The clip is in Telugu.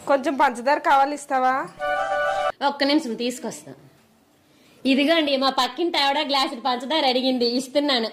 కొంచెం పంచదార కావాలి, ఇస్తావా? ఒక్క నిమిషం తీసుకొస్తా. ఇదిగోండి మా పక్కింటి ఆవిడ గ్లాసు పంచదార అడిగింది, ఇస్తున్నాను.